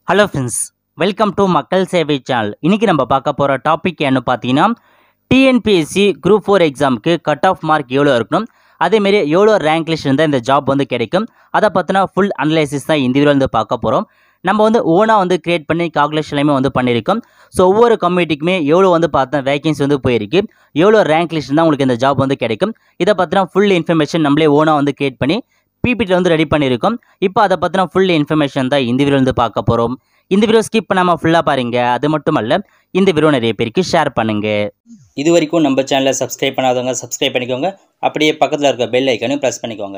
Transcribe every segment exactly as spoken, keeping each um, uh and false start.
Hello friends, welcome to மக்கள் சேவை channel. இன்றைக்கி நம்ம பார்க்க போகிற டாபிக் என்ன பார்த்தீங்கன்னா, டிஎன்பிஎஸ்சி குரூப் ஃபோர் எக்ஸாமுக்கு கட் ஆஃப் மார்க் எவ்வளோ இருக்கணும், அதேமாரி எவ்வளோ ரேங்க் லிஸ்ட் இருந்தால் இந்த ஜாப் வந்து கிடைக்கும், அதை பற்றினா ஃபுல் அனலைசிஸ் தான் இந்த வீடியோ வந்து பார்க்க போகிறோம். நம்ம வந்து ஓனாக வந்து கிரியேட் பண்ணி கால்குலேஷன்லையுமே வந்து பண்ணியிருக்கோம். ஸோ ஒவ்வொரு கம்யூனிட்டிக்குமே எவ்வளோ வந்து பார்த்தா வேகன்சி வந்து போயிருக்கு, எவ்வளோ ரேங்க் லிஸ்ட் தான் உங்களுக்கு இந்த ஜாப் வந்து கிடைக்கும், இதை பற்றினா ஃபுல் இன்ஃபர்மேஷன் நம்மளே ஓனாக வந்து கிரியேட் பண்ணி பிபிடியில் வந்து ரெடி பண்ணியிருக்கோம். இப்போ அதை பற்றின ஃபுல் இன்ஃபர்மேஷன் தான் இந்த வீடியோ வந்து பார்க்க போகிறோம். இந்த வீடியோ ஸ்கிப் பண்ணாமல் ஃபுல்லாக பாருங்கள். அது மட்டும் அல்ல, இந்த வீடியோ நிறைய பேருக்கு ஷேர் பண்ணுங்கள். இது வரைக்கும் நம்ம சேனலை சப்ஸ்கிரைப் பண்ணாதவங்க சப்ஸ்கிரைப் பண்ணிக்கோங்க. அப்படியே பக்கத்தில் இருக்க பெல் ஐக்கனையும் ப்ரெஸ் பண்ணிக்கோங்க.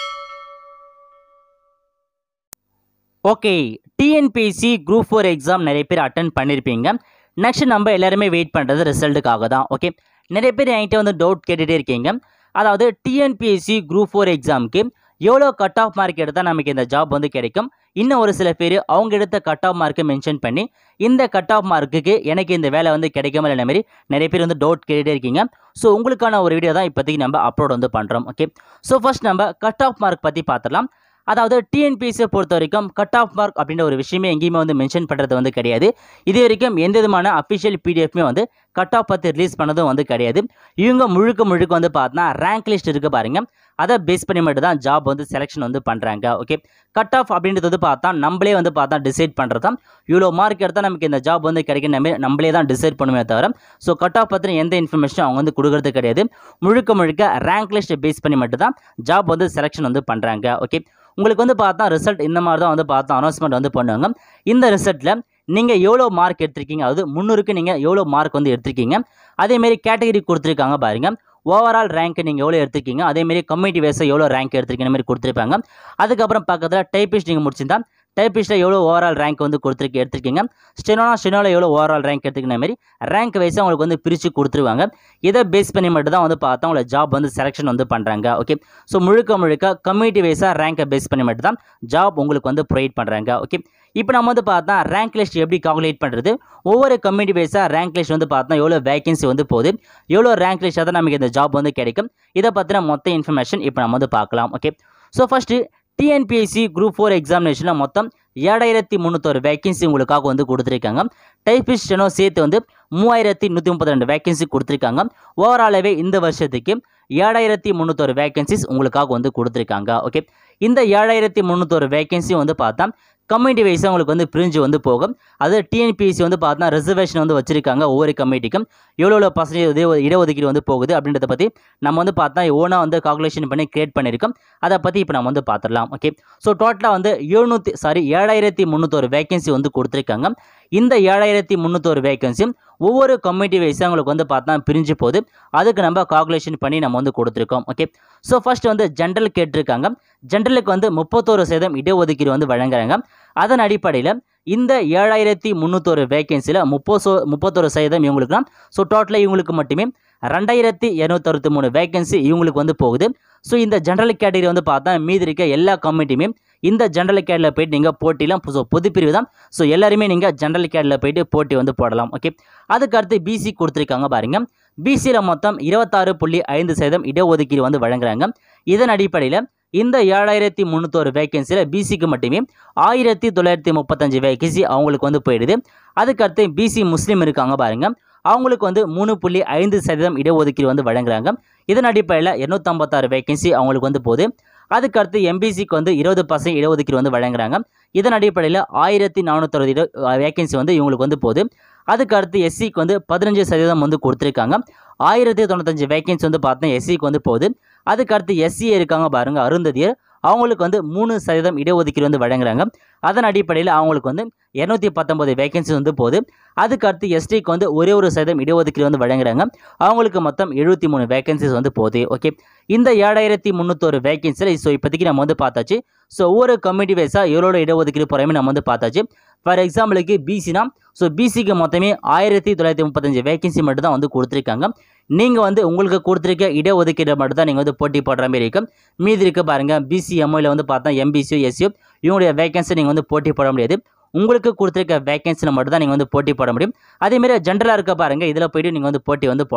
Okay, TNPSC group four exam நிறைய பேர் அட்டன் பண்ணியிருப்பீங்க. நெக்ஸ்ட் நம்ம எல்லாருமே வெயிட் பண்ணுறது ரிசல்ட்டுக்காக தான். ஓகே, நிறைய பேர் என்கிட்ட வந்து டவுட் கேட்டுகிட்டே இருக்கீங்க. அதாவது டிஎன்பிஎஸ்சி குரூப் ஃபோர் எக்ஸாமுக்கு எவ்வளோ கட் ஆஃப் மார்க் எடுத்தால் நமக்கு இந்த ஜாப் வந்து கிடைக்கும். இன்னும் ஒரு சில பேர் அவங்க எடுத்த கட் ஆஃப் மார்க்கை மென்ஷன் பண்ணி இந்த கட் ஆஃப் மார்க்குக்கு எனக்கு இந்த வேலை வந்து கிடைக்குமா இல்லை மாதிரி நிறைய பேர் வந்து டவுட் கேட்டுகிட்டே இருக்கீங்க. ஸோ உங்களுக்கான ஒரு வீடியோ தான் இப்போதைக்கு நம்ம அப்லோட் வந்து பண்ணுறோம். ஓகே, ஸோ ஃபர்ஸ்ட் நம்ம கட் ஆஃப் மார்க் பற்றி பார்த்துடலாம். அதாவது டிஎன்பிஎஸ்சியை பொறுத்த வரைக்கும் கட் ஆஃப் மார்க் அப்படின்ற ஒரு விஷயமே எங்கேயுமே வந்து மென்ஷன் பண்ணுறது வந்து கிடையாது. இது வரைக்கும் எந்த விதமான அஃபிஷியல் பிடிஎஃப்மே வந்து கட் ஆஃப் பற்றி ரிலீஸ் பண்ணதும் வந்து கிடையாது. இவங்க முழுக்க முழுக்க வந்து பார்த்தா ரேங்க் லிஸ்ட் இருக்குது பாருங்கள், அதை பேஸ் பண்ணி மட்டும் தான் ஜாப் வந்து செலெக்ஷன் வந்து பண்ணுறாங்க. ஓகே, கட் ஆஃப் அப்படின்றது வந்து பார்த்தா நம்மளே வந்து பார்த்தா டிசைட் பண்ணுறது தான். இவ்வளோ மார்க் எடுத்தால் நமக்கு இந்த ஜாப் வந்து கிடைக்கும் நம்ம நம்மளே தான் டிசைட் பண்ணுமே தவிர ஸோ கட் ஆஃப் பற்றின எந்த இன்ஃபர்மேஷனும் அவங்க வந்து கொடுக்குறது கிடையாது. முழுக்க முழுக்க ரேங்க் லிஸ்ட் பேஸ் பண்ணி மட்டும் தான் ஜாப் வந்து செலெக்ஷன் வந்து பண்ணுறாங்க. ஓகே, உங்களுக்கு வந்து பார்த்தா ரிசல்ட் இந்த மாதிரி தான் வந்து பார்த்தா அனௌன்ஸ்மெண்ட் வந்து பண்ணுவாங்க. இந்த ரிசல்ட்டில் நீங்கள் எவ்வளோ மார்க் எடுத்திருக்கீங்க, அதாவது முந்நூறுக்கு நீங்கள் எவ்வளோ மார்க் வந்து எடுத்திருக்கீங்க, அதேமாரி கேட்டகரி கொடுத்துருக்காங்க பாருங்கள். ஓவரால் ரேங்க் நீங்கள் எவ்வளோ எடுத்திருக்கீங்க, அதேமாரி கம்யூனிட்டி வைஸாக எவ்வளோ ரேங்க் எடுத்திருக்கீங்க மாதிரி கொடுத்துருப்பாங்க. அதுக்கப்புறம் பக்கத்தில் டைப்பிஸ்ட் நீங்கள் முடிச்சிருந்தா டைப்பிஸ்ட்டில் எவ்வளோ ஓவரால் ரேங்க் வந்து கொடுத்துருக்கு எடுத்திருக்கீங்க, ஸ்டெனோனா ஸ்டெனோவில் எவ்வளோ ஓவரால் ரேங்க் எடுத்துக்கிற மாதிரி ரேங்க் வைஸாக உங்களுக்கு வந்து பிரித்து கொடுத்துருவாங்க. இதை பேஸ் பண்ணி மட்டும் தான் வந்து பார்த்தா உங்களை ஜாப் வந்து செலெக்ஷன் வந்து பண்ணுறாங்க. ஓகே, ஸோ முழுக்க முழுக்க கம்யூனிட்டி வைஸாக ரேங்கை பேஸ் பண்ணி மட்டும் தான் ஜாப் உங்களுக்கு வந்து ப்ரொவைட் பண்ணுறாங்க. ஓகே, இப்போ நம்ம வந்து பார்த்தா ரேங்க் லிஸ்ட் எப்படி கால்குலேட் பண்ணுறது, ஒவ்வொரு கம்யூனிட்டி வைஸாக ரேங்க் லிஸ்ட் வந்து பார்த்தா எவ்வளோ வேகன்சி வந்து போகுது, எவ்வளோ ரேங்க் லிஸ்ட்டாக தான் நமக்கு இந்த ஜாப் வந்து கிடைக்கும், இதை பற்றின மொத்த இன்ஃபர்மேஷன் இப்போ நம்ம வந்து பார்க்கலாம். Okay, so first TNPSC group four எக்ஸாமினேஷனில் மொத்தம் ஏழாயிரத்தி முந்நூற்றொரு வேகன்சி உங்களுக்காக வந்து கொடுத்துருக்காங்க. டைப்பிஸ்ட் ஸ்டெனோ சேர்த்து வந்து மூவாயிரத்தி நூற்றி முப்பத்தி ரெண்டு வேகன்சி கொடுத்துருக்காங்க. ஓவராலாகவே இந்த வருஷத்துக்கு ஏழாயிரத்தி முந்நூற்றொரு வேகன்சிஸ் உங்களுக்காக வந்து கொடுத்துருக்காங்க. ஓகே, இந்த ஏழாயிரத்தி முந்நூற்றொரு வேகன்சி வந்து பார்த்தா கம்யூனிட்டி வைஸாக உங்களுக்கு வந்து பிரிஞ்சு வந்து போகும். அது டிஎன்பிஎஸ்சி வந்து பார்த்தா ரிசர்வேஷன் வந்து வச்சுருக்காங்க. ஒவ்வொரு கம்யூனிட்டிக்கும் எவ்வளோ எவ்வளோ பர்சன்டேஜ் இடஒதுக்கீடு வந்து போகுது அப்படின்றத பற்றி நம்ம வந்து பார்த்தா ஓனாக வந்து கால்குலேஷன் பண்ணி கிரியேட் பண்ணியிருக்கோம். அதை பற்றி இப்போ நம்ம வந்து பார்த்துடலாம். ஓகே, ஸோ டோட்டலாக வந்து எழுநூற்றி சாரி ஏழாயிரத்தி முந்நூற்றொரு வேகன்சி வந்து கொடுத்துருக்காங்க. இந்த ஏழாயிரத்தி முந்நூற்றொரு வேகன்சி ஒவ்வொரு கம்யூனிட்டி வைஸாக உங்களுக்கு வந்து பார்த்தா பிரிஞ்சு போகுது. அதுக்கு நம்ம கால்குலேஷன் பண்ணி நம்ம வந்து கொடுத்துருக்கோம். ஓகே, ஸோ ஃபர்ஸ்ட் வந்து ஜென்ரல் கேட்டிருக்காங்க. ஜென்ரலுக்கு வந்து முப்பத்தோரு சதவீதம் இடஒதுக்கீடு வந்து வழங்குறாங்க. அதன் அடிப்படையில் இந்த ஏழாயிரத்தி முந்நூற்றொரு வேகன்சியில் முப்பது முப்பத்தொரு சதவீதம் இவங்களுக்குலாம். ஸோ டோட்டலாக இவங்களுக்கு மட்டுமே ரெண்டாயிரத்தி இரநூத்தி அறுபத்தி மூணு வேகன்சி இவங்களுக்கு வந்து போகுது. ஸோ இந்த ஜென்ரல் கேட்டகரி வந்து பார்த்தா மீதி இருக்க எல்லா கம்யூனிட்டியுமே இந்த ஜென்ரல் கேட்டரியில் போய்ட்டு நீங்கள் போட்டிலாம் ஸோ பொது பிரிவு தான். ஸோ எல்லாருமே நீங்கள் ஜென்ரல் கேட்டரியில் போய்ட்டு போட்டி வந்து போடலாம். ஓகே, அதுக்கு அடுத்து பிசி கொடுத்துருக்காங்க பாருங்கள். பிசியில் மொத்தம் இருபத்தாறு புள்ளி ஐந்து சதவீதம் இடஒதுக்கீடு வந்து வழங்குறாங்க. இதன் அடிப்படையில் இந்த ஏழாயிரத்தி முந்நூற்றொரு வேகன்சியில் பிசிக்கு மட்டுமே ஆயிரத்தி தொள்ளாயிரத்தி முப்பத்தஞ்சு வேகன்சி அவங்களுக்கு வந்து போயிடுது. அதுக்கடுத்து பிசி முஸ்லீம் இருக்காங்க பாருங்கள், அவங்களுக்கு வந்து மூணு புள்ளி ஐந்து சதவீதம் இடஒதுக்கீடு வந்து வழங்குறாங்க. இதன் அடிப்படையில் எண்ணூற்றம்பத்தாறு வேகன்சி அவங்களுக்கு வந்து போகுது. அதுக்கடுத்து எம்பிசிக்கு வந்து இருபது பர்சன்ட் இடஒதுக்கீடு வந்து வழங்குறாங்க. இதன் அடிப்படையில் ஆயிரத்தி நானூற்றி அறுபது வேகன்சி வந்து இவங்களுக்கு வந்து போகுது. அதுக்கடுத்து எஸ்சிக்கு வந்து பதினஞ்சு சதவீதம் வந்து கொடுத்துருக்காங்க. ஆயிரத்தி தொண்ணூத்தஞ்சு வேகன்சி வந்து பார்த்தா எஸ்சிக்கு வந்து போகுது. அதுக்கடுத்து எஸ்சிஏ இருக்காங்க பாருங்கள், அருந்ததியர், அவங்களுக்கு வந்து மூணு சதவீதம் இடஒதுக்கீடு வந்து வழங்குறாங்க. அதன் அடிப்படையில் அவங்களுக்கு வந்து இரநூத்தி பத்தொம்பது வேகன்சி வந்து போகுது. அதுக்கடுத்து எஸ்டிக்கு வந்து ஒரே ஒரு சதவீதம் இடஒதுக்கீடு வந்து வழங்குறாங்க. அவங்களுக்கு மொத்தம் எழுபத்தி மூணு வேகன்சிஸ் வந்து போகுது. ஓகே, இந்த ஏழாயிரத்தி முந்நூற்றொரு வேகன்சியில் ஸோ இப்போதைக்கு நம்ம வந்து பார்த்தாச்சு. ஸோ ஒவ்வொரு கம்யூனிட்டி வைஸாக எவ்வளோ இடஒதுக்கீடு போகிறாமே நம்ம வந்து பார்த்தாச்சு. ஃபார் எக்ஸாம்பிளுக்கு பிசினா, ஸோ பிசிக்கு மொத்தமே ஆயிரத்தி தொள்ளாயிரத்தி முப்பத்தஞ்சு வேகன்சி மட்டும் தான் வந்து கொடுத்துருக்காங்க. நீங்கள் வந்து உங்களுக்கு கொடுத்துருக்க இடஒதுக்கீடு மட்டும் தான் நீங்கள் வந்து போட்டி போடுற மாதிரி இருக்கும். மீதி இருக்க பாருங்கள், பிசி எம்ஓயில் வந்து பார்த்தா எம்பிசியோ எஸ்சியோ இவங்களுடைய வேகன்சி நீங்கள் வந்து போட்டி போட முடியாது. உங்களுக்கு கொடுத்துருக்க வேகன்சியில் மட்டும் தான் நீங்கள் வந்து போட்டி போட முடியும். அதேமாரி ஜென்ரலாக இருக்க பாருங்கள், இதில் போய்ட்டு நீங்கள் வந்து போட்டி வந்து போடலாம்.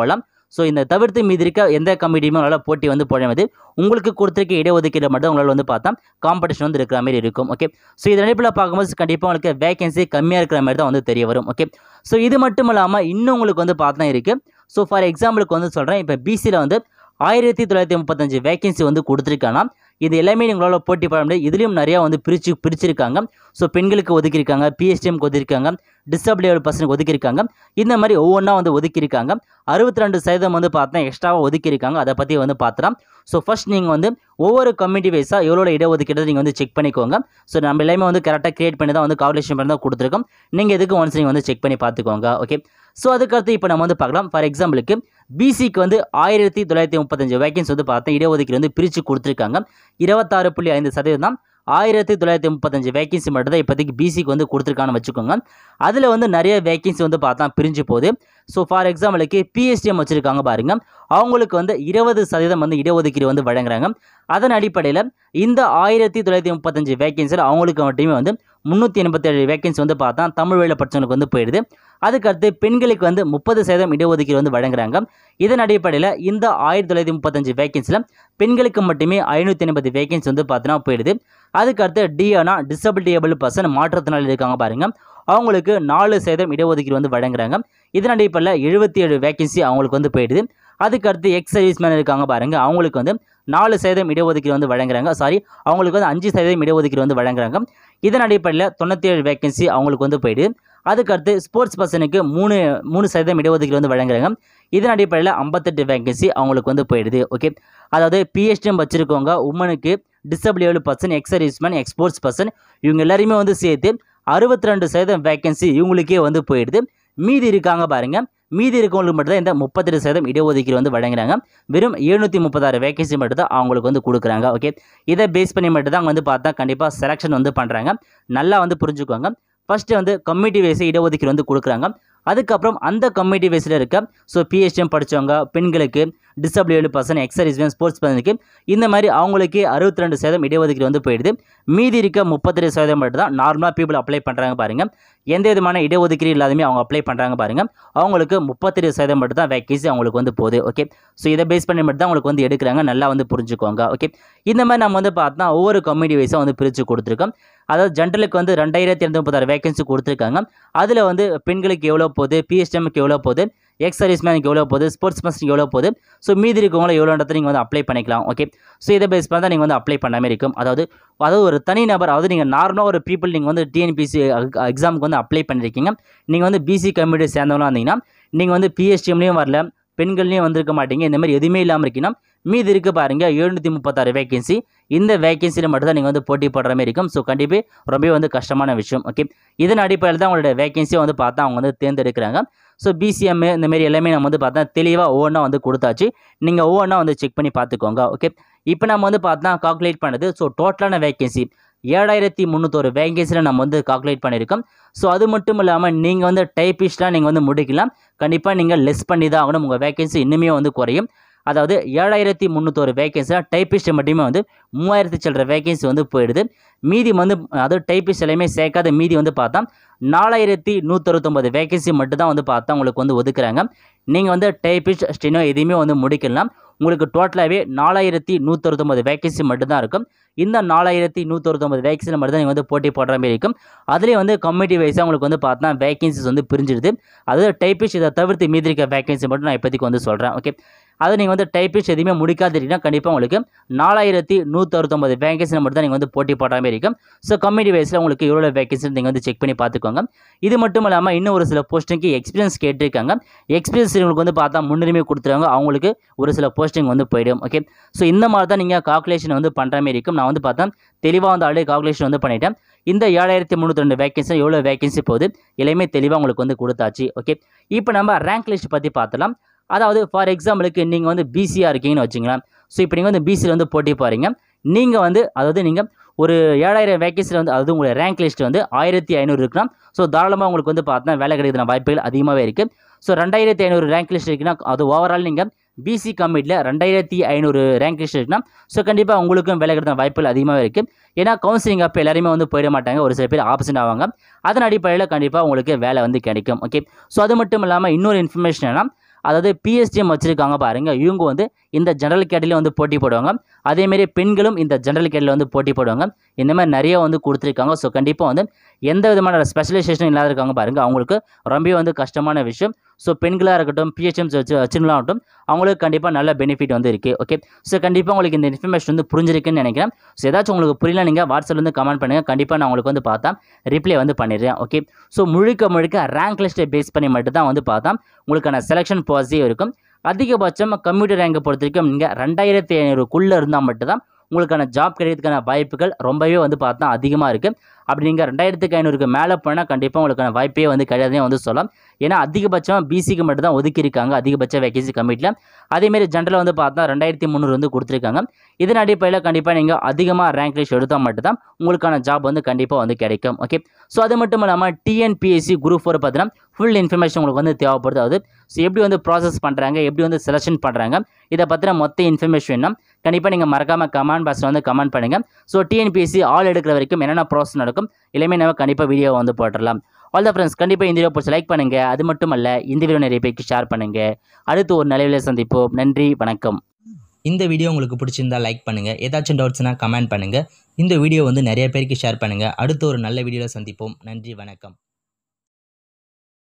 ஸோ இந்த தவிர்த்து மீதி இருக்க எந்த கமிட்டியுமே உங்களால் போட்டி வந்து போட முடியாது. உங்களுக்கு கொடுத்துருக்க இடஒதுக்கீடு மட்டும் உங்களால் வந்து பார்த்தா காம்படிஷன் வந்து இருக்கிற மாதிரி இருக்கும். ஓகே, ஸோ இதன் அடிப்படையில் பார்க்கும்போது கண்டிப்பாக உங்களுக்கு வேகன்சி கம்மியாக இருக்கிற மாதிரி தான் வந்து தெரிய வரும். ஓகே, ஸோ இது மட்டும் இல்லாமல் இன்னும் உங்களுக்கு வந்து பார்த்தா இருக்குது. ஸோ ஃபார் எக்ஸாம்பிளுக்கு வந்து சொல்கிறேன், இப்போ பிசியில் வந்து ஆயிரத்தி தொள்ளாயிரத்தி முப்பத்தஞ்சு வேகன்சி வந்து கொடுத்துருக்காங்கன்னா இது எல்லாமே உங்களால் போட்டி போட முடியாது. இதுலேயும் நிறையா வந்து பிரித்து பிரிச்சிருக்காங்க. ஸோ பெண்களுக்கு ஒதுக்கியிருக்காங்க, பிஎஸ்டிஎம்க்கு ஒதுக்கியிருக்காங்க, டிசபிலிட்டி பர்சனுக்கு ஒதுக்கியிருக்காங்க. இந்த மாதிரி ஒவ்வொன்றா வந்து ஒதுக்கியிருக்காங்க. அறுபத்தி ரெண்டு சதவீதம் வந்து பார்த்தா எக்ஸ்ட்ராவாக ஒதுக்கியிருக்காங்க. அதை பற்றி வந்து பார்த்துலாம். ஸோ ஃபர்ஸ்ட் நீங்கள் வந்து ஒவ்வொரு கம்யூனிட்டி வைஸாக எவ்வளோ இடஒதுக்கீடு நீங்கள் வந்து செக் பண்ணிக்கோங்க. ஸோ நம்ம எல்லாமே வந்து கரெக்டாக கிரியேட் பண்ணி தான் வந்து கால்குலேஷன் பண்ணி தான் கொடுத்துருக்கோம். நீங்கள் எதுக்கு ஒன்ஸ் நீங்கள் வந்து செக் பண்ணி பார்த்துக்கோங்க. ஓகே, ஸோ அதுக்கடுத்து இப்போ நம்ம வந்து பார்க்கலாம். ஃபார் எக்ஸாம்பிளுக்கு பிசிக்கு வந்து ஆயிரத்தி தொள்ளாயிரத்தி முப்பத்தஞ்சு வேகன்சி வந்து பார்த்தா இடஒதுக்கீடு வந்து பிரித்து கொடுத்துருக்காங்க. இருபத்தாறு புள்ளி ஐந்து சதவீதம் ஆயிரத்தி தொள்ளாயிரத்தி முப்பத்தஞ்சு வேகன்சி மட்டும் தான் இப்போதைக்கு பிசிக்கு வந்து கொடுத்துருக்கான்னு வச்சுக்கோங்க. அதில் வந்து நிறைய வேகன்சி வந்து பார்த்தா பிரிஞ்சு போகுது. ஸோ ஃபார் எக்ஸாம்பிளுக்கு பிஎஸ்டிஎம் வச்சுருக்காங்க பாருங்க, அவங்களுக்கு வந்து இருபது சதவீதம் வந்து இடஒதுக்கீடு வந்து வழங்குறாங்க. அதன் அடிப்படையில் இந்த ஆயிரத்தி தொள்ளாயிரத்தி முப்பத்தஞ்சு வேகன்சியில் அவங்களுக்கு மட்டுமே வந்து முந்நூற்றி எண்பத்தி ஏழு வேகன்சி வந்து பார்த்தா தமிழ் வழியில் படித்தவங்களுக்கு வந்து போயிடுது. அதுக்கடுத்து பெண்களுக்கு வந்து முப்பது சதவீதம் இடஒதுக்கீடு வந்து வழங்குறாங்க. இதன் அடிப்படையில் இந்த ஆயிரத்தி தொள்ளாயிரத்தி முப்பத்தஞ்சு வேகன்சியில் பெண்களுக்கு மட்டுமே ஐநூற்றி எண்பது வேகன்சி வந்து பார்த்தீங்கன்னா போயிடுது. அதுக்கடுத்து டிஆனா டிசபிலிட்டியபிள் பர்சன் மாற்றுத்திறனாளி இருக்காங்க பாருங்க, அவங்களுக்கு நாலு சதவீதம் இடஒதுக்கீடு வந்து வழங்குறாங்க. இதன் அடிப்படையில் எழுபத்தி ஏழு வேகன்சி அவங்களுக்கு வந்து போயிடுது. அதுக்கடுத்து எக்ஸ் சர்வீஸ்மேன் இருக்காங்க பாருங்க, அவங்களுக்கு வந்து நாலு சதவீதம் இடஒதுக்கீடு வந்து வழங்குறாங்க. சாரி, அவங்களுக்கு வந்து அஞ்சு சதவீதம் இடஒதுக்கீடு வந்து வழங்குறாங்க. இதன் அடிப்படையில் தொண்ணூற்றி ஏழு வேகன்சி அவங்களுக்கு வந்து போயிடுது. அதுக்கடுத்து ஸ்போர்ட்ஸ் பர்சனுக்கு மூணு மூணு சதவீதம் இடஒதுக்கீடு வந்து வழங்குறாங்க. இதன் அடிப்படையில் ஐம்பத்தெட்டு வேகன்சி அவங்களுக்கு வந்து போயிடுது. ஓகே, அதாவது பிஎஸ்டிஎம் வச்சிருக்கவங்க, உமனுக்கு, disability person, ex serviceman, exports person இவங்க எல்லாருமே வந்து சேர்த்து அறுபத்தி ரெண்டு சதவீதம் வேகன்சி இவங்களுக்கே வந்து போயிடுது. மீதி இருக்காங்க பாருங்க, மீதி இருக்கவங்களுக்கு மட்டும் தான் இந்த முப்பத்தெட்டு சதவீதம் இடஒதுக்கீடு வந்து வழங்குறாங்க. வெறும் எழுநூற்றி முப்பத்தாறு வேகன்சி மட்டும் தான் அவங்களுக்கு வந்து கொடுக்குறாங்க. ஓகே, இதை பேஸ் பண்ணி மட்டும் தான் வந்து பார்த்தா கண்டிப்பாக செலெக்ஷன் வந்து பண்ணுறாங்க. நல்லா வந்து புரிஞ்சுக்கோங்க. ஃபஸ்ட்டு வந்து கம்யூனிட்டி வைஸ் இடஒதுக்கீடு வந்து கொடுக்குறாங்க. அதுக்கப்புறம் அந்த கம்யூனிட்டி வைஸில் இருக்க ஸோ பிஎஸ்டிஎம் படித்தவங்க, பெண்களுக்கு, disability person, ex serviceman, sports பர்சனுக்கு இந்த மாதிரி அவங்களுக்கு அறுபத்தி ரெண்டு சதவீதம் இடஒதுக்கீடு வந்து போயிடுது. மீதி இருக்க முப்பத்தெட்டு சதவீதம் மட்டும் தான் நார்மலாக பீப்புள் அப்ளை பண்ணுறாங்க பாருங்கள். எந்த விதமான இடஒதுக்கீடு இல்லாதமே அவங்க அப்ளை பண்ணுறாங்க பாருங்கள். அவங்களுக்கு முப்பத்தெட்டு சதவீதம் மட்டும் தான் வேகன்சி அவங்களுக்கு வந்து போகுது. ஓகே, ஸோ இதை பேஸ் பண்ணி மட்டும் தான் அவங்களுக்கு வந்து எடுக்கிறாங்க. நல்லா வந்து புரிஞ்சுக்கோங்க. ஓகே, இந்த மாதிரி நம்ம வந்து பார்த்தா ஒவ்வொரு கம்யூனிட்டி வைஸாக வந்து பிரித்து கொடுத்துருக்கோம். அதாவது ஜென்ரலுக்கு வந்து ரெண்டாயிரத்தி இரநூத்தி முப்பத்தாறு வேகன்சி கொடுத்துருக்காங்க. அதில் வந்து பெண்களுக்கு எவ்வளோ போகுது, பிஎஸ்டிஎம்க்கு எவ்வளோ போகுது, எக்ஸ் சர்வீஸ்மேனுக்கு எவ்வளோ போகுது, ஸ்போர்ட்ஸ் பர்சனுக்கு எவ்வளோ போகுது, ஸோ மீதி இருக்கவங்கள எவ்வளோன்றதை நீங்கள் வந்து அப்ளை பண்ணிக்கலாம். ஓகே, ஸோ இதை பேஸ் பண்ணி தான் நீங்கள் வந்து அப்ளை பண்ணாமல் இருக்கும். அதாவது அதாவது ஒரு தனி நபர், அதாவது நீங்கள் நார்மலாக ஒரு பீப்புள் நீங்கள் வந்து டிஎன்பிசி எக்ஸாமுக்கு வந்து அப்ளை பண்ணியிருக்கீங்க. நீங்கள் வந்து பிசி கம்யூனிட்டி சேர்ந்தவங்களாக இருந்தீங்கன்னா நீங்கள் வந்து பிஎஸ்டிஎம்லேயும் வரல, பெண்கள்லேயும் வந்திருக்க மாட்டீங்க. இந்த மாதிரி எதுவுமே இல்லாமல் இருக்கீங்கன்னா மீதி இருக்குது பாருங்கள் எழுநூற்றி முப்பத்தாறு வேகன்சி. இந்த வேகன்சியில் மட்டும் தான் நீங்கள் வந்து போட்டி போடுற மாதிரி இருக்கும். ஸோ கண்டிப்பாக ரொம்பவே வந்து கஷ்டமான விஷயம். ஓகே, இதன் அடிப்படையில் தான் உங்களோட வேகன்சியை வந்து பார்த்தா அவங்க வந்து தேர்ந்தெடுக்கிறாங்க. ஸோ பிசிஎம் இந்த மாதிரி எல்லாமே நம்ம வந்து பார்த்தா தெளிவாக ஒவ்வொன்றா வந்து கொடுத்தாச்சு. நீங்கள் ஒவ்வொன்றா வந்து செக் பண்ணி பார்த்துக்கோங்க. ஓகே, இப்போ நம்ம வந்து பார்த்தா கால்குலேட் பண்ணுறது ஸோ டோட்டலான வேகன்சி ஏழாயிரத்தி முந்நூற்றொரு வேகன்சியில் நம்ம வந்து கால்குலேட் பண்ணியிருக்கோம். ஸோ அது மட்டும் இல்லாமல் நீங்கள் வந்து டைப்பிஸ்ட்லாம் நீங்கள் வந்து முடிக்கலாம். கண்டிப்பாக நீங்கள் லெஸ் பண்ணி தான் ஆகணும். உங்கள் வேகன்சி இன்னுமே வந்து குறையும். அதாவது ஏழாயிரத்தி முந்நூற்றொரு வேகன்சியில் டைப்பிஸ்ட் மட்டுமே வந்து மூவாயிரத்தி சில்லற வேகன்சி வந்து போயிடுது. மீதி வந்து அதாவது டைப்பிஸ்ட் எல்லாமே சேர்க்காத மீதி வந்து பார்த்தா நாலாயிரத்தி நூற்றறுபத்தொம்பது வேகன்சி மட்டும் தான் வந்து பார்த்தா உங்களுக்கு வந்து ஒதுக்குறாங்க. நீங்கள் வந்து டைப்பிஸ்ட், ஸ்டெனோ எதையுமே வந்து முடிக்கலாம். உங்களுக்கு டோட்டலாகவே நாலாயிரத்தி நூற்றறுபத்தொம்பது வேகன்சி மட்டும்தான் இருக்கும். இந்த நாலாயிரத்தி நூற்றறுபத்தொம்பது வேகன்சியில் மட்டும் தான் நீங்கள் வந்து போட்டி போடுற மாதிரி இருக்கும். அதுலேயே வந்து கம்யூனிட்டி வைஸாக உங்களுக்கு வந்து பார்த்தா வேகன்சிஸ் வந்து பிரிஞ்சிடுது. அதாவது டைப்பிஸ்ட் இதை தவிர்த்து மீதி இருக்க வேகன்சி மட்டும் நான் இப்போதைக்கு வந்து சொல்கிறேன். ஓகே, அது நீங்கள் வந்து டைப்பிஸ்ட் எதுவுமே முடிக்காதுட்டீங்கன்னா கண்டிப்பாக உங்களுக்கு நாலாயிரத்தி நூற்றறுபத்தொம்பது வேகன்சியில் மட்டும் தான் நீங்கள் வந்து போட்டி போடுற மாதிரி இருக்கும். ஸோ கம்யூனிட்டி வைஸில் உங்களுக்கு எவ்வளோ வேகன்சி நீங்கள் வந்து செக் பண்ணி பார்த்துக்கோங்க. இது மட்டும் இல்லாமல் இன்னும் ஒரு சில போஸ்டிங்க்கு எக்ஸ்பீரியன்ஸ் கேட்டிருக்காங்க. எக்ஸ்பீரியன்ஸ் உங்களுக்கு வந்து பார்த்தா முன்னுரிமை கொடுத்துருவாங்க. அவங்களுக்கு ஒரு சில போஸ்டிங் வந்து போயிடும். ஓகே, ஸோ இந்த மாதிரி தான் நீங்கள் கால்குலேஷன் வந்து பண்ணுற மாதிரி இருக்கும். நான் வந்து பார்த்தா தெளிவாக வந்து ஆல்ரெடி கால்குலேஷன் வந்து பண்ணிட்டேன். இந்த ஏழாயிரத்தி முந்நூற்றி ரெண்டு வேகன்சி எவ்வளோ வேகன்சி போகுது எல்லாமே தெளிவாக உங்களுக்கு வந்து கொடுத்தாச்சு. ஓகே, இப்போ நம்ம ரேங்க் லிஸ்ட் பற்றி பார்த்தலாம். அதாவது ஃபார் எக்ஸாம்பிளுக்கு நீங்கள் வந்து பிசியாக இருக்கீங்கன்னு வச்சுங்களேன். ஸோ இப்போ நீங்கள் வந்து பிசியில் வந்து போட்டி போகிறீங்க. நீங்கள் வந்து அதாவது நீங்கள் ஒரு ஏழாயிரம் வேகன்சியில் வந்து அதாவது உங்களுடைய ரேங்க் லிஸ்ட் வந்து ஆயிரத்தி ஐநூறு இருக்கலாம். ஸோ தாராளமாக உங்களுக்கு வந்து பார்த்தா வேலை கிடைக்கிற வாய்ப்புகள் அதிகமாகவே இருக்குது. ஸோ ரெண்டாயிரத்தி ஐநூறு ரேங்க் லிஸ்ட் இருக்குன்னா அது ஓவரால் நீங்கள் பிசி கமிட்டியில் ரெண்டாயிரத்தி ஐநூறு ரேங்க் லிஸ்ட் இருக்குன்னா ஸோ கண்டிப்பாக உங்களுக்கும் வேலை கிடைக்கிற வாய்ப்புகள் அதிகமாகவே இருக்குது. ஏன்னா கவுன்சிலிங் அப்போ எல்லாருமே வந்து போயிட மாட்டாங்க, ஒரு சில பேர் ஆப்ஷன் ஆவாங்க. அதன் அடிப்படையில் கண்டிப்பாக உங்களுக்கு வேலை வந்து கிடைக்கும். ஓகே, ஸோ அது மட்டும் இல்லாமல் இன்னொரு இன்ஃபர்மேஷன் என்ன, அதாவது பிஎஸ்டிஎம் வச்சுருக்காங்க பாருங்கள், இவங்க வந்து இந்த ஜெனரல் கேட்டரியில் வந்து போட்டி போடுவாங்க. அதேமாரி பெண்களும் இந்த ஜெனரல் கேட்டரியில் வந்து போட்டி போடுவாங்க. இந்த மாதிரி நிறைய வந்து கொடுத்துருக்காங்க. ஸோ கண்டிப்பாக வந்து எந்த விதமான ஸ்பெஷலைசேஷன் இல்லாத இருக்காங்க பாருங்கள், அவங்களுக்கு ரொம்பவே வந்து கஷ்டமான விஷயம். ஸோ பெண்களாக இருக்கட்டும், பிஹெச்எம்ஸ் வச்சு வச்சுருந்தாகட்டும், அவங்களுக்கு கண்டிப்பாக நல்ல பெனிஃபிட் வந்து இருக்குது. ஓகே, ஸோ கண்டிப்பாக உங்களுக்கு இந்த இன்ஃபர்மேஷன் வந்து புரிஞ்சிருக்குன்னு நினைக்கிறேன். ஸோ ஏதாச்சும் உங்களுக்கு புரியல, நீங்கள் வாட்ஸ்அப்பில் வந்து கமெண்ட் பண்ணுங்கள். கண்டிப்பாக நான் உங்களுக்கு வந்து பார்த்தா ரிப்ளை வந்து பண்ணிடுறேன். ஓகே, ஸோ முழுக்க முழுக்க ரேங்க் லிஸ்ட்டை பேஸ் பண்ணி மட்டும் தான் வந்து பார்த்தா உங்களுக்கான செலெக்ஷன் பாசிட்டிவ் இருக்கும். அதிகபட்சம் கம்ப்யூட்டர் ரேங்கை பொறுத்த வரைக்கும் நீங்கள் ரெண்டாயிரத்தி ஐநூறுக்குள்ளே இருந்தால் மட்டும்தான் உங்களுக்கான ஜாப் கிடைக்கிறதுக்கான வாய்ப்புகள் ரொம்பவே வந்து பார்த்தா அதிகமாக இருக்குது. அப்படி நீங்கள் ரெண்டாயிரத்துக்கு ஐநூறுக்கு மேலே போனால் கண்டிப்பாக உங்களுக்கான வாய்ப்பே வந்து கிடையாதுன்னு வந்து சொல்லலாம். ஏன்னா அதிகபட்சம் பிசிக்கு மட்டும் தான் ஒதுக்கியிருக்காங்க அதிகபட்ச வேகன்சி கமிட்டியில். அதேமாரி ஜென்ரலில் வந்து பார்த்தா ரெண்டாயிரத்தி முந்நூறு வந்து கொடுத்துருக்காங்க. இதன் அடிப்படையில் கண்டிப்பாக நீங்கள் அதிகமாக ரேங்க் லிஸ்ட் எடுத்தால் மட்டும்தான் உங்களுக்கான ஜாப் வந்து கண்டிப்பாக வந்து கிடைக்கும். ஓகே, ஸோ அது மட்டும் இல்லாமல் டிஎன்பிஎஸ்சி குரூப் ஃபோர் பார்த்தீங்கன்னா ஃபுல் இன்ஃபர்மேஷன் உங்களுக்கு வந்து தேவைப்படுது. அதாவது ஸோ எப்படி வந்து ப்ராசஸ் பண்ணுறாங்க, எப்படி வந்து செலெக்ஷன் பண்ணுறாங்க, இதை பற்றின மொத்த இன்ஃபர்மேஷன் கண்டிப்பாக நீங்கள் மறக்காமல் கமெண்ட் பாக்ஸில் வந்து கமெண்ட் பண்ணுங்கள். ஸோ டிஎன்பிஎஸ்சி ஆல் எடுக்கிற வரைக்கும் என்னென்ன ப்ராசஸ் நடக்கும் எல்லாமே நம்ம கண்டிப்பாக வீடியோ வந்து போட்டுடலாம். ஆல் த ஃப்ரெண்ட்ஸ், கண்டிப்பாக இந்த வீடியோ பிடிச்சி லைக் பண்ணுங்கள். அது மட்டும் அல்ல, இந்த வீடியோ நிறைய பேருக்கு ஷேர் பண்ணுங்கள். அடுத்து ஒரு நல்ல வீடியோவில் சந்திப்போம். நன்றி, வணக்கம். இந்த வீடியோ உங்களுக்கு பிடிச்சிருந்தா லைக் பண்ணுங்கள். ஏதாச்சும் டவுட்ஸ்னால் கமெண்ட் பண்ணுங்கள். இந்த வீடியோ வந்து நிறைய பேருக்கு ஷேர் பண்ணுங்கள். அடுத்து ஒரு நல்ல வீடியோவில் சந்திப்போம். நன்றி, வணக்கம்.